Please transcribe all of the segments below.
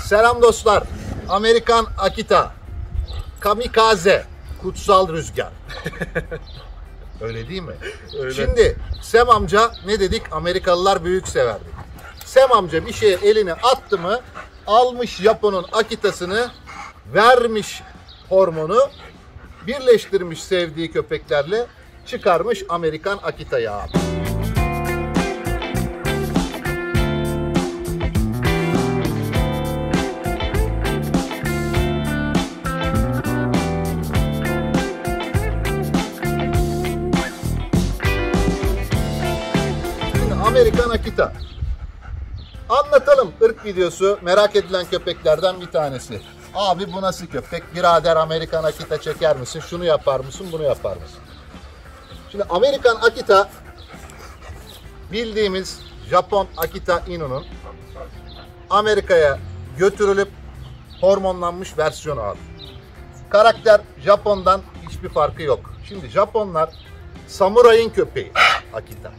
Selam dostlar. Amerikan Akita, Kamikaze, kutsal rüzgar. Öyle değil mi? Öyle. Şimdi Sam amca ne dedik? Amerikalılar büyük severdi. Sam amca bir şeye elini attı mı almış Japon'un Akita'sını, vermiş hormonu, birleştirmiş sevdiği köpeklerle, çıkarmış Amerikan Akita'yı abi. Amerikan Akita. Anlatalım, ırk videosu merak edilen köpeklerden bir tanesi. Abi bu nasıl köpek? Birader Amerikan Akita çeker misin? Şunu yapar mısın? Bunu yapar mısın? Şimdi Amerikan Akita bildiğimiz Japon Akita Inu'nun Amerika'ya götürülüp hormonlanmış versiyonu abi. Karakter Japon'dan hiçbir farkı yok. Şimdi Japonlar samurayın köpeği Akita.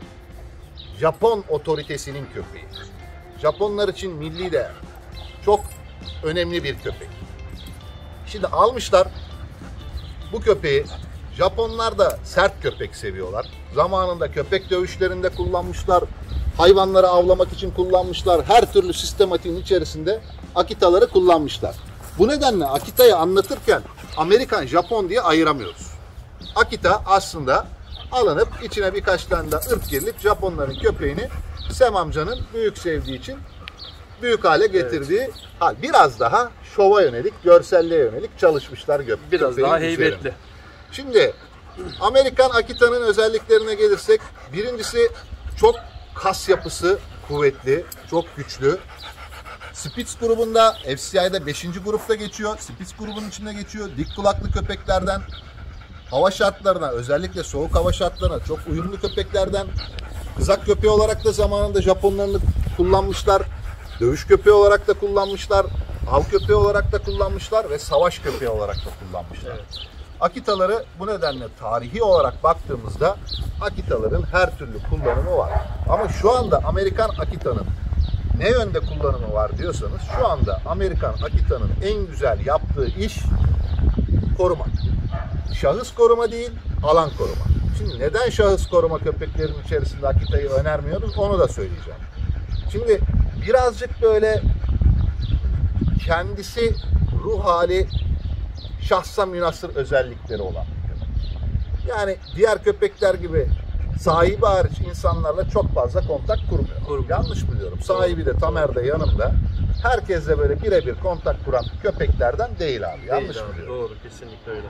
Japon otoritesinin köpeği. Japonlar için milli değer. Çok önemli bir köpek. Şimdi almışlar bu köpeği. Japonlar da sert köpek seviyorlar. Zamanında köpek dövüşlerinde kullanmışlar. Hayvanları avlamak için kullanmışlar. Her türlü sistematiğin içerisinde Akita'ları kullanmışlar. Bu nedenle Akita'yı anlatırken Amerikan, Japon diye ayıramıyoruz. Akita aslında alınıp içine birkaç tane de ırk girilip Japonların köpeğini Sam amcanın büyük sevdiği için büyük hale getirdiği hal. Biraz daha şova yönelik, görselliğe yönelik çalışmışlar biraz daha heybetli. Üzerine. Şimdi Amerikan Akita'nın özelliklerine gelirsek, birincisi çok kas yapısı kuvvetli, çok güçlü. Spitz grubunda, FCI'de 5. grupta geçiyor. Spitz grubunun içinde geçiyor. Dik kulaklı köpeklerden, hava şartlarına, özellikle soğuk hava şartlarına çok uyumlu köpeklerden. Kızak köpeği olarak da zamanında Japonlarını kullanmışlar. Dövüş köpeği olarak da kullanmışlar. Av köpeği olarak da kullanmışlar ve savaş köpeği olarak da kullanmışlar. Evet. Akita'ları bu nedenle tarihi olarak baktığımızda Akita'ların her türlü kullanımı var. Ama şu anda Amerikan Akita'nın ne yönde kullanımı var diyorsanız, şu anda Amerikan Akita'nın en güzel yaptığı iş koruma. Şahıs koruma değil, alan koruma. Şimdi neden şahıs koruma köpeklerin içerisinde Akita'yı önermiyoruz, onu da söyleyeceğim. Şimdi birazcık böyle kendisi ruh hali şahsa münhasır özellikleri olan bir köpek. Yani diğer köpekler gibi sahibi hariç insanlarla çok fazla kontak kurmuyor. Yanlış biliyorum. Sahibi de Tamer de yanımda. Herkesle böyle birebir kontak kuran köpeklerden değil abi. Yanlış abi, biliyorum. doğru, kesinlikle öyle.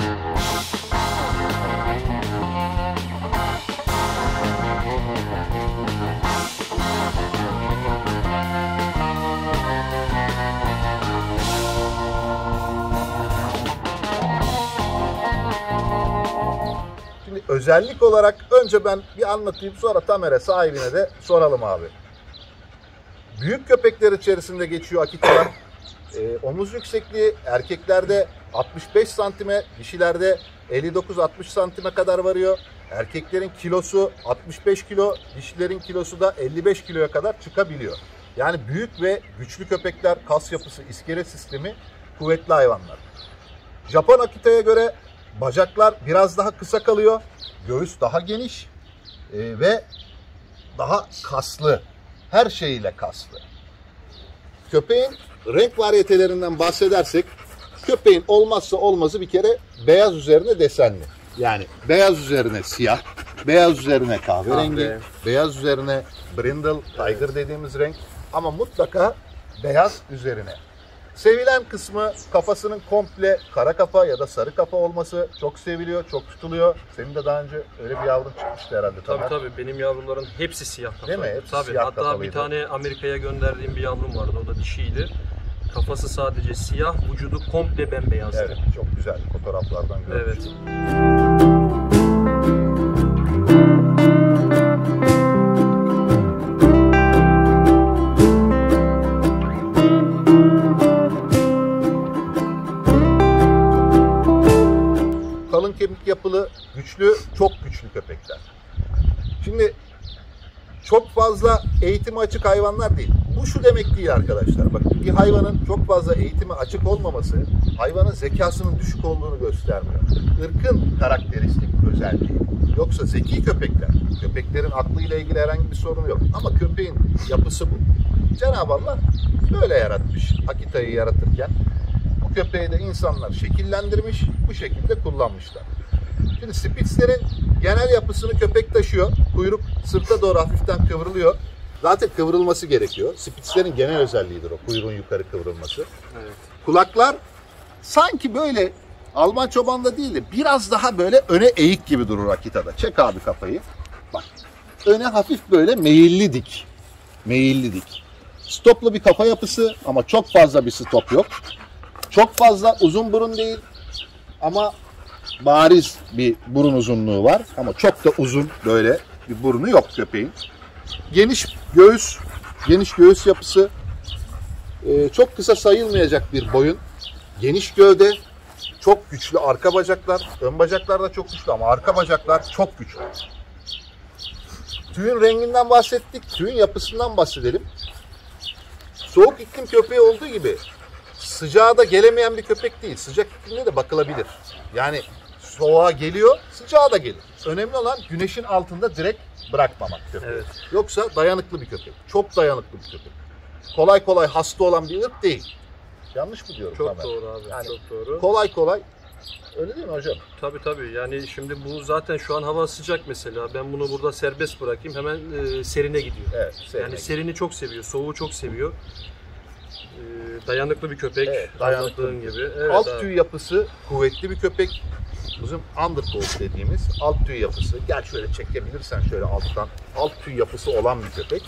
Şimdi özellik olarak önce ben bir anlatayım, sonra Tamer'e, sahibine de soralım abi. Büyük köpekler içerisinde geçiyor Akita'lar. Omuz yüksekliği erkeklerde 65 santime, dişilerde 59-60 santime kadar varıyor. Erkeklerin kilosu 65 kilo, dişilerin kilosu da 55 kiloya kadar çıkabiliyor. Yani büyük ve güçlü köpekler, kas yapısı, iskelet sistemi kuvvetli hayvanlar. Japon Akita'ya göre bacaklar biraz daha kısa kalıyor, göğüs daha geniş ve daha kaslı, her şeyiyle kaslı. Köpeğin renk varyetelerinden bahsedersek, köpeğin olmazsa olmazı bir kere beyaz üzerine desenli. Yani beyaz üzerine siyah, beyaz üzerine kahverengi, beyaz üzerine brindle, tiger dediğimiz renk, ama mutlaka beyaz üzerine. Sevilen kısmı kafasının komple kara kafa ya da sarı kafa olması çok seviliyor, çok tutuluyor. Senin de daha önce öyle bir yavrun çıkmıştı herhalde. Tabii benim yavruların hepsi siyah kafa. Değil mi? Hepsi tabii. siyah Hatta kafalıydı. bir tane Amerika'ya gönderdiğim bir yavrum vardı, o da dişiydi. Kafası sadece siyah, vücudu komple bembeyaz. Evet, çok güzel fotoğraflardan görmüştüm. Evet. Kalın kemik yapılı, güçlü, çok güçlü köpekler. Şimdi çok fazla eğitimi açık hayvanlar değil. Bu şu demek değil arkadaşlar. Bakın, bir hayvanın çok fazla eğitime açık olmaması hayvanın zekasının düşük olduğunu göstermiyor. Irkın karakteristik özelliği. Yoksa zeki köpeklerin aklıyla ilgili herhangi bir sorun yok. Ama köpeğin yapısı bu. Cenab-ı Allah böyle yaratmış. Akita'yı yaratırken bu köpeği de insanlar şekillendirmiş, bu şekilde kullanmışlar. Şimdi Spitzler'in genel yapısını köpek taşıyor. Kuyruk sırta doğru hafiften kıvrılıyor. Zaten kıvrılması gerekiyor. Spitzler'in genel özelliğidir o, kuyruğun yukarı kıvrılması. Evet. Kulaklar sanki böyle Alman çobanda değil de biraz daha böyle öne eğik gibi durur Akita'da. Çek abi kafayı. Bak. Öne hafif böyle meyilli dik. Meyilli dik. Stoplu bir kafa yapısı ama çok fazla bir stop yok. Çok fazla uzun burun değil ama bariz bir burun uzunluğu var. Ama çok da uzun böyle bir burnu yok köpeğin. Geniş göğüs yapısı. Çok kısa sayılmayacak bir boyun. Geniş gövde. Çok güçlü arka bacaklar. Ön bacaklar da çok güçlü ama arka bacaklar çok güçlü. Tüyün renginden bahsettik. Tüyün yapısından bahsedelim. Soğuk iklim köpeği olduğu gibi sıcağa da gelemeyen bir köpek değil. Sıcak iklimde de bakılabilir. Yani soğuğa geliyor, sıcağa da gelir. Önemli olan güneşin altında direkt bırakmamak köpeği. Evet. Yoksa dayanıklı bir köpek. Çok dayanıklı bir köpek. Kolay kolay hasta olan bir ırk değil. Yanlış mı diyorum? Çok doğru abi. Yani çok doğru. Kolay kolay. Öyle değil mi hocam? Tabii. Yani şimdi bu zaten şu an hava sıcak mesela. Ben bunu burada serbest bırakayım. Hemen serine gidiyor. Evet. Yani serini çok seviyor. Soğuğu çok seviyor. Dayanıklı bir köpek. Evet, dayanıklı gibi. Evet, alt tüy yapısı kuvvetli bir köpek. Bizim undercoat dediğimiz alt tüy yapısı. Gel şöyle çekebilirsen şöyle alttan. Alt tüy yapısı olan bir köpek.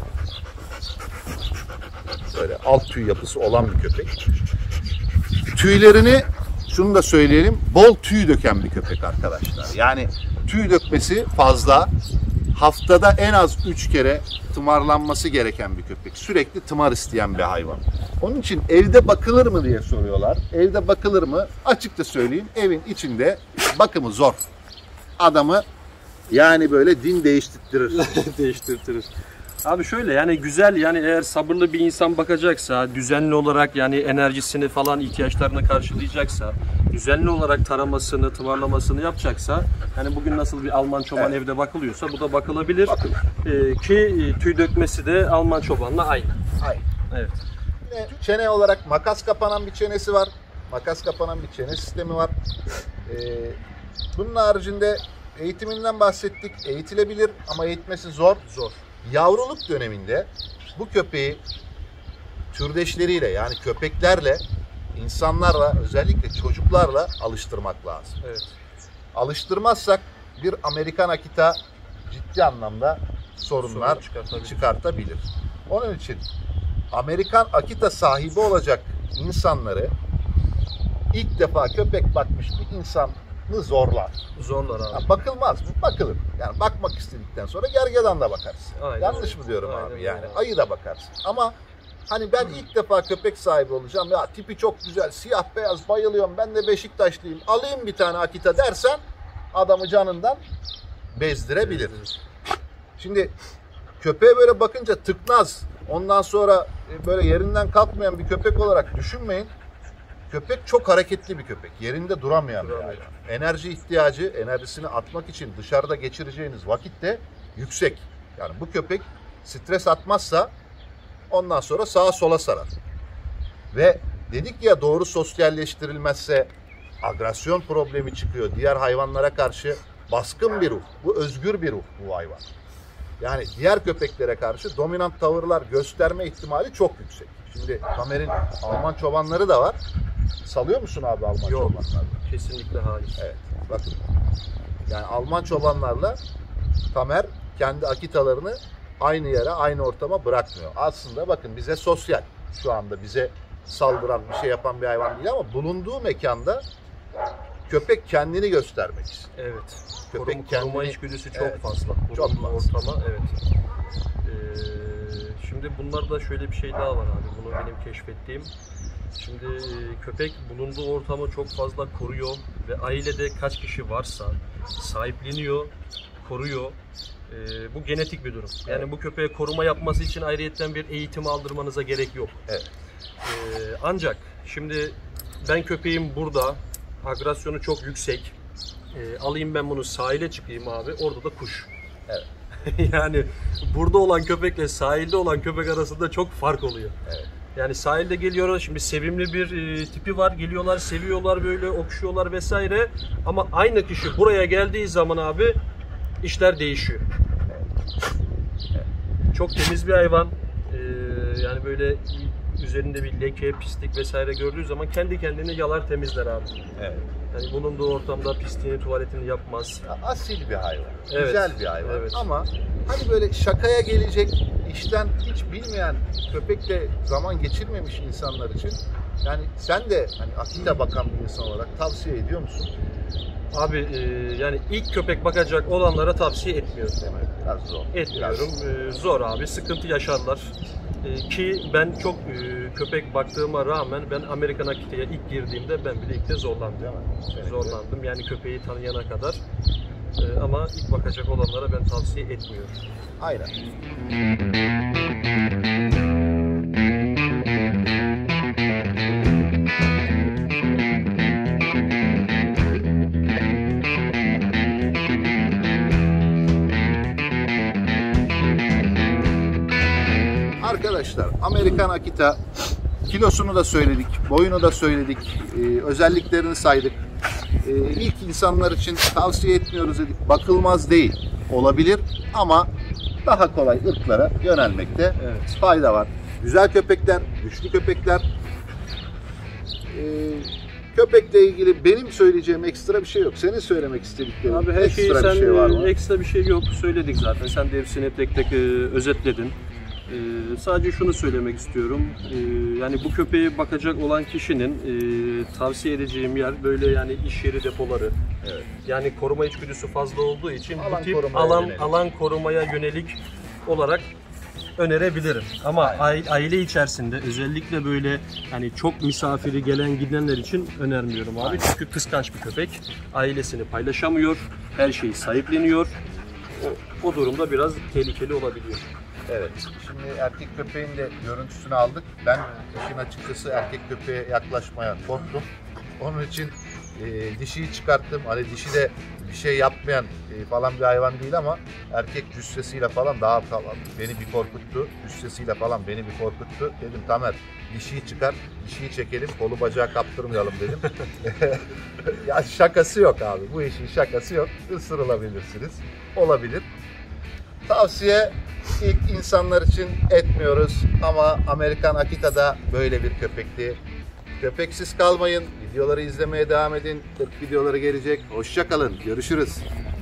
Böyle alt tüy yapısı olan bir köpek. Tüylerini, şunu da söyleyelim, bol tüy döken bir köpek arkadaşlar. Yani tüy dökmesi fazla. Haftada en az 3 kere tımarlanması gereken bir köpek. Sürekli tımar isteyen bir hayvan. Onun için evde bakılır mı diye soruyorlar. Evde bakılır mı? Açıkça söyleyeyim, evin içinde bakımı zor. Adamı yani böyle din değiştirtirir. Değiştirtirir. Abi şöyle, yani güzel, yani eğer sabırlı bir insan bakacaksa, düzenli olarak yani enerjisini falan, ihtiyaçlarını karşılayacaksa, düzenli olarak taramasını, tımarlamasını yapacaksa, yani bugün nasıl bir Alman çoban evde bakılıyorsa bu da bakılabilir. Ki tüy dökmesi de Alman çobanla aynı. Aynı. Evet. Çene olarak makas kapanan bir çenesi var. Makas kapanan bir çene sistemi var. Bunun haricinde eğitiminden bahsettik. Eğitilebilir ama eğitmesi zor. Yavruluk döneminde bu köpeği türdeşleriyle, yani köpeklerle, insanlarla, özellikle çocuklarla alıştırmak lazım. Evet. Alıştırmazsak bir Amerikan Akita ciddi anlamda sorunlar çıkartabilir. Onun için Amerikan Akita sahibi olacak insanları ilk defa köpek bakmış bir insanı zorlar. Zorlar abi. Ya bakılmaz mı? Bakılır. Yani bakmak istedikten sonra gergedan da bakarsın. Aynen. Yanlış mı diyorum Aynen. abi? Yani ayı da bakarsın. Ama hani ben ilk defa köpek sahibi olacağım. Ya tipi çok güzel, siyah beyaz, bayılıyorum. Ben de Beşiktaşlıyım. Alayım bir tane Akita dersen adamı canından bezdirebilir. Şimdi köpeğe böyle bakınca tıknaz, ondan sonra böyle yerinden kalkmayan bir köpek olarak düşünmeyin. Köpek çok hareketli bir köpek. Yerinde duramayan bir hayvan. Enerji ihtiyacı, enerjisini atmak için dışarıda geçireceğiniz vakit de yüksek. Yani bu köpek stres atmazsa ondan sonra sağa sola sarar. Ve dedik ya, doğru sosyalleştirilmezse agresyon problemi çıkıyor. Diğer hayvanlara karşı baskın bir ruh. Bu özgür bir ruh bu hayvan. Yani diğer köpeklere karşı dominant tavırlar gösterme ihtimali çok yüksek. Şimdi Tamer'in Alman çobanları da var. Salıyor musun abi Alman çobanlarla? Kesinlikle hayır. Evet. Bakın. Yani Alman çobanlarla Tamer kendi akitalarını aynı yere, aynı ortama bırakmıyor. Aslında bakın, bize sosyal. Şu anda bize saldıran, bir şey yapan bir hayvan değil ama bulunduğu mekanda köpek kendini göstermek istiyor. Evet. Köpek koruma içgüdüsü çok fazla. Çok fazla. Ortama, evet. Şimdi bunlarda şöyle bir şey daha var abi. Bunu benim keşfettiğim. Şimdi köpek bulunduğu ortamı çok fazla koruyor ve ailede kaç kişi varsa sahipleniyor, koruyor. Bu genetik bir durum. Yani bu köpeğe koruma yapması için ayrıyetten bir eğitim aldırmanıza gerek yok. Evet. Ancak şimdi ben köpeğim burada, agresyonu çok yüksek. Alayım ben bunu sahile çıkayım abi, orada da kuş. Evet. Yani burada olan köpekle sahilde olan köpek arasında çok fark oluyor. Evet. Yani sahilde geliyorlar, şimdi sevimli bir tipi var, geliyorlar, seviyorlar, böyle okşuyorlar vesaire. Ama aynı kişi buraya geldiği zaman abi işler değişiyor. Çok temiz bir hayvan. Yani böyle üzerinde bir leke, pislik vesaire gördüğü zaman kendi kendini yalar, temizler abi. Evet. Yani bulunduğu ortamda pisliğini, tuvaletini yapmaz. Asil bir hayvan. Evet. Güzel bir hayvan. Evet. Ama hani böyle şakaya gelecek, işten hiç bilmeyen, köpekle zaman geçirmemiş insanlar için, yani sen de hani Akita bakan bir insan olarak tavsiye ediyor musun? Abi yani ilk köpek bakacak olanlara tavsiye etmiyorum. Biraz zor. Etmiyorum. Zor abi. Sıkıntı yaşarlar. Ki ben çok köpek baktığıma rağmen ben Amerikan Akita'ya ilk girdiğimde ben bile ilk de zorlandım. Değil mi? Zorlandım. Yani köpeği tanıyana kadar. Ama ilk bakacak olanlara ben tavsiye etmiyorum. Aynen. Arkadaşlar, Amerikan Akita kilosunu da söyledik, boyunu da söyledik, özelliklerini saydık. İlk insanlar için tavsiye etmiyoruz dedik. Bakılmaz değil, olabilir ama daha kolay ırklara yönelmekte fayda var. Güzel köpekler, güçlü köpekler. Köpekle ilgili benim söyleyeceğim ekstra bir şey yok. Senin söylemek istediklerin Abi her şeyi ekstra sen bir şey var mı? ekstra bir şey yok söyledik zaten. Sen de hepsini tek tek özetledin. Sadece şunu söylemek istiyorum. Yani bu köpeğe bakacak olan kişinin tavsiye edeceğim yer böyle yani iş yeri depoları. Evet. Yani koruma içgüdüsü fazla olduğu için Alan bu tip korumaya yönelik. alan korumaya yönelik olarak önerebilirim. Ama aile içerisinde özellikle böyle hani çok misafiri gelen gidenler için önermiyorum abi. Çünkü kıskanç bir köpek. Ailesini paylaşamıyor. Her şeyi sahipleniyor. O durumda biraz tehlikeli olabiliyor. Evet. Şimdi erkek köpeğin de görüntüsünü aldık. Ben işin açıkçası erkek köpeğe yaklaşmaya korktum. Onun için dişiyi çıkarttım. Hani dişi de bir şey yapmayan falan bir hayvan değil ama erkek cüssesiyle falan daha falan beni bir korkuttu. Cüssesiyle falan beni bir korkuttu. Dedim Tamer dişiyi çıkar, dişiyi çekelim, kolu bacağı kaptırmayalım dedim. Ya şakası yok abi. Bu işin şakası yok. Isırılabilirsiniz. Olabilir. Tavsiye ilk insanlar için etmiyoruz ama Amerikan Akita'da böyle bir köpekti. Köpeksiz kalmayın. Videoları izlemeye devam edin. 40 videoları gelecek. Hoşça kalın. Görüşürüz.